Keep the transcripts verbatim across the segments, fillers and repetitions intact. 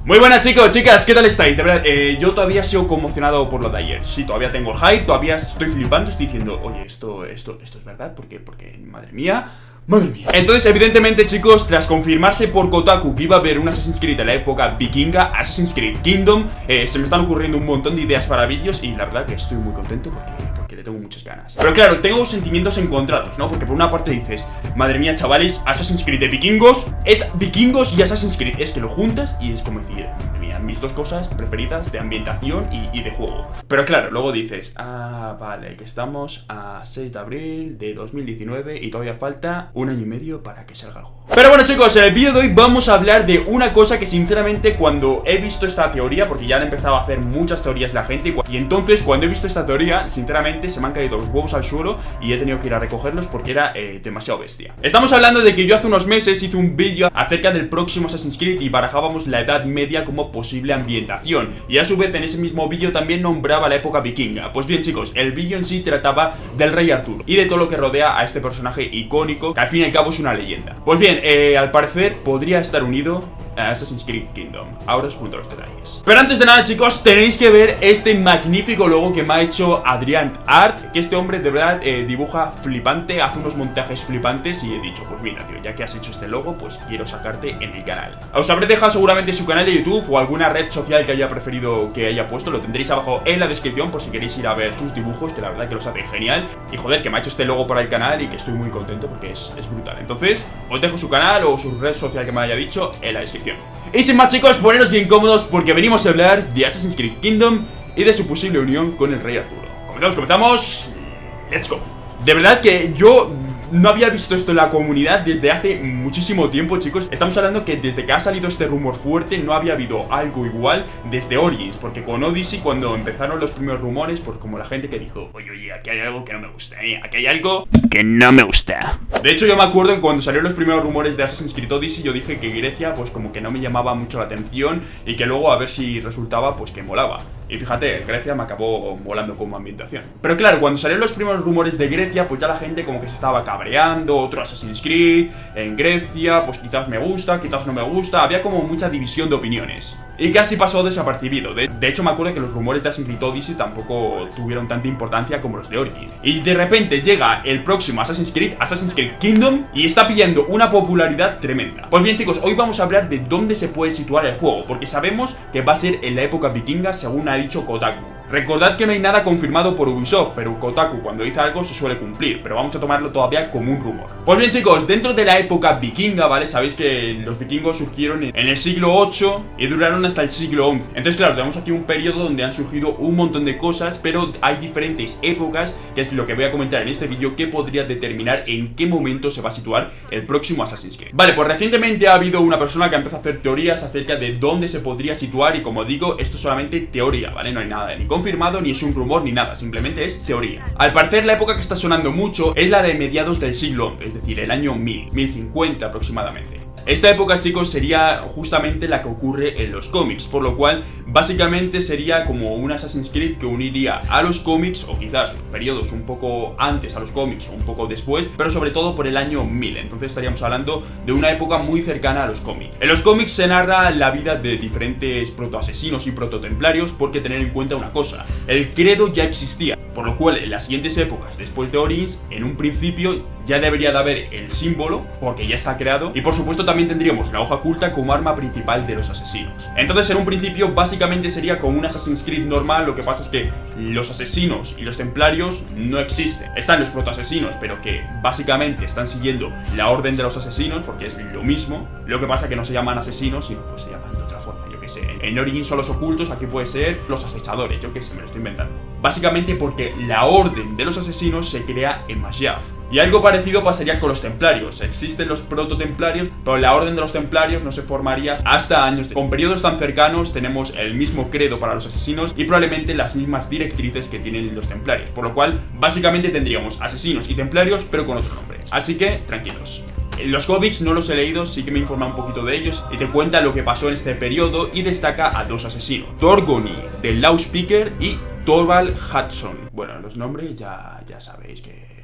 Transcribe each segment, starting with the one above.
Muy buenas chicos, chicas, ¿qué tal estáis? De verdad, eh, yo todavía sigo conmocionado por lo de ayer. Sí, todavía tengo el hype, todavía estoy flipando, estoy diciendo, oye, esto, esto, esto es verdad, ¿por qué? Porque, madre mía, madre mía. Entonces, evidentemente, chicos, tras confirmarse por Kotaku que iba a haber un Assassin's Creed en la época vikinga, Assassin's Creed Kingdom, eh, se me están ocurriendo un montón de ideas para vídeos y la verdad que estoy muy contento porque... porque le tengo muchas ganas. Pero claro, tengo sentimientos encontrados, ¿no? Porque por una parte dices, madre mía, chavales, Assassin's Creed de vikingos es vikingos y Assassin's Creed. Es que lo juntas y es como decir, madre mía, mis dos cosas preferidas de ambientación y, y de juego. Pero claro, luego dices, ah, vale, que estamos a seis de abril de dos mil diecinueve y todavía falta un año y medio para que salga el juego. Pero bueno chicos, en el vídeo de hoy vamos a hablar de una cosa que sinceramente cuando he visto esta teoría, porque ya han empezado a hacer muchas teorías la gente, y entonces cuando he visto esta teoría, sinceramente se me han caído los huevos al suelo y he tenido que ir a recogerlos porque era eh, demasiado bestia. Estamos hablando de que yo hace unos meses hice un vídeo acerca del próximo Assassin's Creed y barajábamos la Edad Media como posible ambientación, y a su vez en ese mismo vídeo también nombraba la época vikinga. Pues bien chicos, el vídeo en sí trataba del rey Arturo y de todo lo que rodea a este personaje icónico que al fin y al cabo es una leyenda. Pues bien, eh, al parecer podría estar unido a Assassin's Creed Kingdom. Ahora os cuento los detalles. Pero antes de nada chicos, tenéis que ver este magnífico logo que me ha hecho Adrián Art, que este hombre de verdad eh, dibuja flipante, hace unos montajes flipantes y he dicho, pues mira tío, ya que has hecho este logo, pues quiero sacarte en el canal. Os habré dejado seguramente su canal de YouTube o alguna red social que haya preferido que haya puesto, lo tendréis abajo en la descripción por si queréis ir a ver sus dibujos, que la verdad que los hace genial. Y joder, que me ha hecho este logo para el canal y que estoy muy contento porque es, es brutal. Entonces, os dejo su canal o su red social que me haya dicho en la descripción. Y sin más chicos, poneros bien cómodos porque venimos a hablar de Assassin's Creed Kingdom y de su posible unión con el rey Arturo. Comenzamos, comenzamos. Let's go. De verdad que yo no había visto esto en la comunidad desde hace muchísimo tiempo, chicos. Estamos hablando que desde que ha salido este rumor fuerte no había habido algo igual desde Origins, porque con Odyssey cuando empezaron los primeros rumores, pues como la gente que dijo, oye, oye, aquí hay algo que no me gusta, ¿eh? Aquí hay algo que no me gusta. De hecho yo me acuerdo que cuando salieron los primeros rumores de Assassin's Creed Odyssey yo dije que Grecia pues como que no me llamaba mucho la atención y que luego a ver si resultaba pues que molaba. Y fíjate, Grecia me acabó molando como ambientación. Pero claro, cuando salieron los primeros rumores de Grecia, pues ya la gente como que se estaba cabreando. Otro Assassin's Creed en Grecia, pues quizás me gusta, quizás no me gusta. Había como mucha división de opiniones y casi pasó desapercibido. De, de hecho me acuerdo que los rumores de Assassin's Creed Odyssey tampoco tuvieron tanta importancia como los de Origins. Y de repente llega el próximo Assassin's Creed, Assassin's Creed Kingdom, y está pillando una popularidad tremenda. Pues bien chicos, hoy vamos a hablar de dónde se puede situar el juego, porque sabemos que va a ser en la época vikinga según ha dicho Kotaku. Recordad que no hay nada confirmado por Ubisoft, pero Kotaku cuando dice algo se suele cumplir, pero vamos a tomarlo todavía como un rumor. Pues bien chicos, dentro de la época vikinga, ¿vale? Sabéis que los vikingos surgieron en el siglo ocho y duraron hasta el siglo once. Entonces claro, tenemos aquí un periodo donde han surgido un montón de cosas, pero hay diferentes épocas, que es lo que voy a comentar en este vídeo, que podría determinar en qué momento se va a situar el próximo Assassin's Creed. Vale, pues recientemente ha habido una persona que ha empezado a hacer teorías acerca de dónde se podría situar y como digo, esto es solamente teoría, ¿vale? No hay nada ni confirmado, ni es un rumor, ni nada, simplemente es teoría. Al parecer la época que está sonando mucho es la de mediados del siglo once, es decir, el año mil, mil cincuenta aproximadamente. Esta época, chicos, sería justamente la que ocurre en los cómics, por lo cual básicamente sería como un Assassin's Creed que uniría a los cómics, o quizás periodos un poco antes a los cómics o un poco después, pero sobre todo por el año mil. Entonces estaríamos hablando de una época muy cercana a los cómics. En los cómics se narra la vida de diferentes protoasesinos y prototemplarios, porque tener en cuenta una cosa, el credo ya existía, por lo cual en las siguientes épocas después de Origins, en un principio ya debería de haber el símbolo, porque ya está creado, y por supuesto también tendríamos la hoja oculta como arma principal de los asesinos. Entonces en un principio básicamente sería como un Assassin's Creed normal, lo que pasa es que los asesinos y los templarios no existen. Están los protoasesinos, pero que básicamente están siguiendo la orden de los asesinos, porque es lo mismo, lo que pasa que no se llaman asesinos, sino pues se llaman de otra forma, yo que sé. En Origins son los ocultos, aquí puede ser los acechadores, yo que sé, me lo estoy inventando. Básicamente porque la orden de los asesinos se crea en Masyaf. Y algo parecido pasaría con los templarios. Existen los prototemplarios, pero la orden de los templarios no se formaría hasta años después. Con periodos tan cercanos tenemos el mismo credo para los asesinos y probablemente las mismas directrices que tienen los templarios, por lo cual básicamente tendríamos asesinos y templarios pero con otro nombre. Así que tranquilos. Los cómics no los he leído, sí que me informa un poquito de ellos y te cuenta lo que pasó en este periodo y destaca a dos asesinos, Torgony del Lawspeaker y Torvald Hudson. Bueno, los nombres ya, ya sabéis que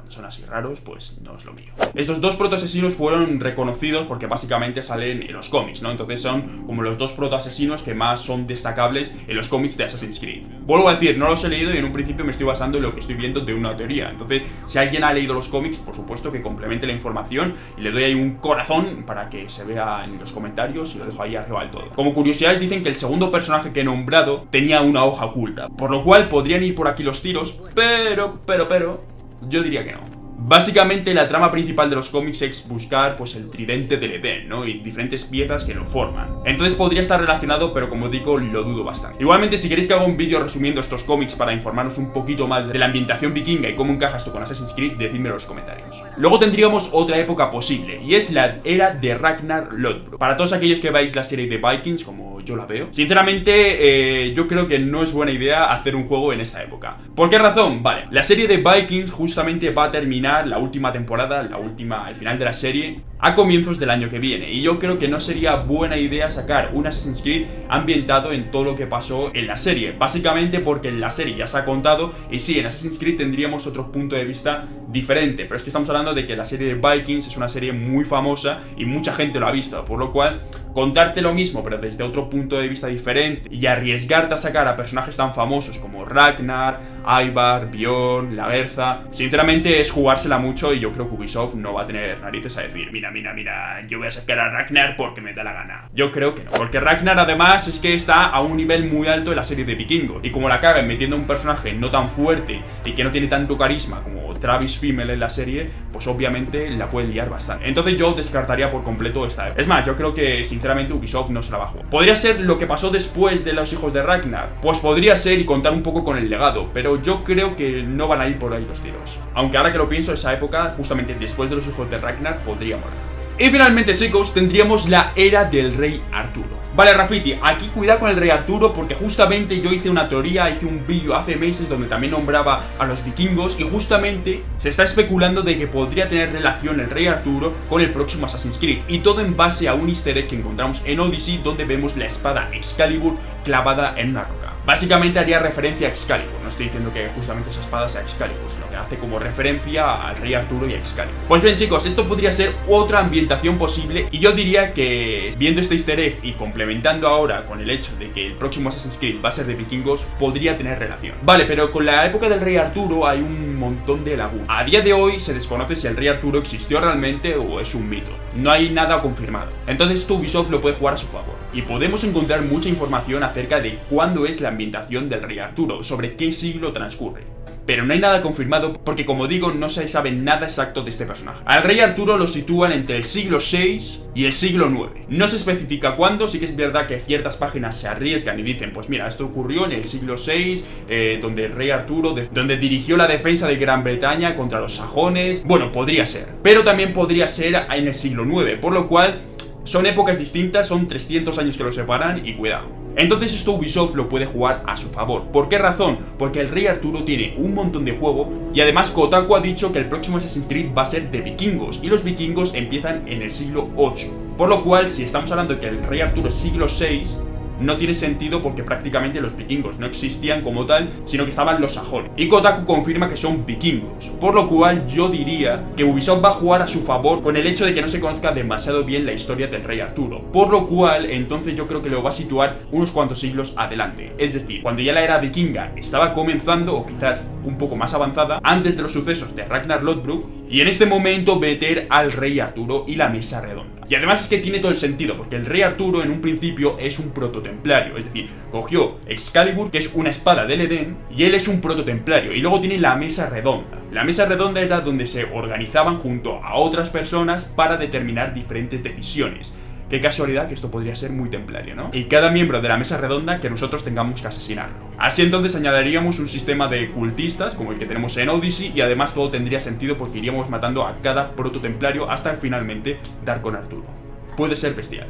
cuando son así raros, pues no es lo mío. Estos dos protoasesinos fueron reconocidos porque básicamente salen en los cómics, ¿no? Entonces son como los dos protoasesinos que más son destacables en los cómics de Assassin's Creed. Vuelvo a decir, no los he leído y en un principio me estoy basando en lo que estoy viendo de una teoría. Entonces, si alguien ha leído los cómics, por supuesto que complemente la información y le doy ahí un corazón para que se vea en los comentarios y lo dejo ahí arriba del todo. Como curiosidades dicen que el segundo personaje que he nombrado tenía una hoja oculta, por lo cual podrían ir por aquí los tiros, pero, pero, pero, yo diría que no. Básicamente la trama principal de los cómics es buscar pues el tridente del Edén, ¿no? Y diferentes piezas que lo forman. Entonces podría estar relacionado, pero como digo, lo dudo bastante. Igualmente, si queréis que haga un vídeo resumiendo estos cómics para informaros un poquito más de la ambientación vikinga y cómo encaja esto con Assassin's Creed, decidme en los comentarios. Luego tendríamos otra época posible, y es la era de Ragnar Lodbrok. Para todos aquellos que veáis la serie de Vikings, como yo la veo, sinceramente, eh, yo creo que no es buena idea hacer un juego en esta época. ¿Por qué razón? Vale, la serie de Vikings justamente va a terminar la última temporada, la última, el final de la serie, a comienzos del año que viene, y yo creo que no sería buena idea sacar un Assassin's Creed ambientado en todo lo que pasó en la serie, básicamente porque en la serie ya se ha contado, y sí, en Assassin's Creed tendríamos otro punto de vista diferente, pero es que estamos hablando de que la serie de Vikings es una serie muy famosa y mucha gente lo ha visto, por lo cual contarte lo mismo pero desde otro punto de vista diferente y arriesgarte a sacar a personajes tan famosos como Ragnar, Ivar, Bjorn, Lagertha, sinceramente es jugársela mucho, y yo creo que Ubisoft no va a tener narices a decir, mira, mira, mira, yo voy a sacar a Ragnar porque me da la gana. Yo creo que no, porque Ragnar además es que está a un nivel muy alto en la serie de vikingos, y como la cagan metiendo un personaje no tan fuerte y que no tiene tanto carisma como Travis Fimmel en la serie, pues obviamente la pueden liar bastante. Entonces yo descartaría por completo esta. Es más, yo creo que sinceramente Ubisoft no se la va a jugar. ¿Podría ser lo que pasó después de los hijos de Ragnar? Pues podría ser, y contar un poco con el legado, pero yo creo que no van a ir por ahí los tiros. Aunque ahora que lo pienso, esa época, justamente después de los hijos de Ragnar, podría morir. Y finalmente, chicos, tendríamos la era del rey Arturo. Vale, Rafiti, aquí cuidado con el rey Arturo, porque justamente yo hice una teoría, hice un vídeo hace meses donde también nombraba a los vikingos, y justamente se está especulando de que podría tener relación el rey Arturo con el próximo Assassin's Creed, y todo en base a un easter egg que encontramos en Odyssey, donde vemos la espada Excalibur clavada en una roca. Básicamente haría referencia a Excalibur, no estoy diciendo que justamente esa espada sea Excalibur, sino que hace como referencia al rey Arturo y a Excalibur. Pues bien, chicos, esto podría ser otra ambientación posible, y yo diría que viendo este easter egg y complementando ahora con el hecho de que el próximo Assassin's Creed va a ser de vikingos, podría tener relación. Vale, pero con la época del rey Arturo hay un montón de lagunas. A día de hoy se desconoce si el rey Arturo existió realmente o es un mito. No hay nada confirmado. Entonces esto Ubisoft lo puede jugar a su favor, y podemos encontrar mucha información acerca de cuándo es la ambientación del rey Arturo, sobre qué siglo transcurre. Pero no hay nada confirmado porque, como digo, no se sabe nada exacto de este personaje. Al rey Arturo lo sitúan entre el siglo seis y el siglo nueve. No se especifica cuándo, sí que es verdad que ciertas páginas se arriesgan y dicen, pues mira, esto ocurrió en el siglo seis, eh, donde el rey Arturo, de donde dirigió la defensa de Gran Bretaña contra los sajones. Bueno, podría ser, pero también podría ser en el siglo nueve, por lo cual son épocas distintas, son trescientos años que los separan, y cuidado. Entonces esto Ubisoft lo puede jugar a su favor. ¿Por qué razón? Porque el rey Arturo tiene un montón de juego, y además Kotaku ha dicho que el próximo Assassin's Creed va a ser de vikingos, y los vikingos empiezan en el siglo ocho. Por lo cual, si estamos hablando de que el rey Arturo es siglo seis, no tiene sentido porque prácticamente los vikingos no existían como tal, sino que estaban los sajones. Y Kotaku confirma que son vikingos, por lo cual yo diría que Ubisoft va a jugar a su favor con el hecho de que no se conozca demasiado bien la historia del rey Arturo, por lo cual entonces yo creo que lo va a situar unos cuantos siglos adelante. Es decir, cuando ya la era vikinga estaba comenzando, o quizás un poco más avanzada, antes de los sucesos de Ragnar Lodbrok, y en este momento meter al rey Arturo y la mesa redonda. Y además es que tiene todo el sentido, porque el rey Arturo en un principio es un prototemplario, es decir, cogió Excalibur, que es una espada del Edén, y él es un prototemplario, y luego tiene la mesa redonda. La mesa redonda era donde se organizaban junto a otras personas para determinar diferentes decisiones. Qué casualidad que esto podría ser muy templario, ¿no? Y cada miembro de la mesa redonda que nosotros tengamos que asesinarlo. Así entonces añadiríamos un sistema de cultistas como el que tenemos en Odyssey, y además todo tendría sentido porque iríamos matando a cada prototemplario hasta finalmente dar con Arturo. Puede ser bestial.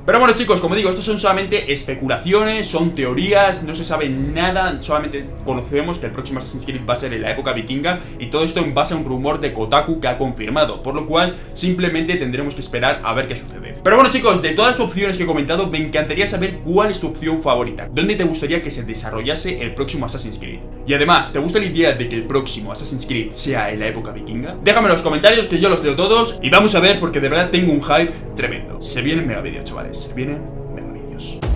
Pero bueno, chicos, como digo, estos son solamente especulaciones, son teorías, no se sabe nada, solamente conocemos que el próximo Assassin's Creed va a ser en la época vikinga, y todo esto en base a un rumor de Kotaku que ha confirmado, por lo cual simplemente tendremos que esperar a ver qué sucede. Pero bueno, chicos, de todas las opciones que he comentado, me encantaría saber cuál es tu opción favorita, dónde te gustaría que se desarrollase el próximo Assassin's Creed. Y además, ¿te gusta la idea de que el próximo Assassin's Creed sea en la época vikinga? Déjame en los comentarios que yo los leo todos y vamos a ver, porque de verdad tengo un hype tremendo. Se vienen megavídeos, chavales, se vienen megavídeos.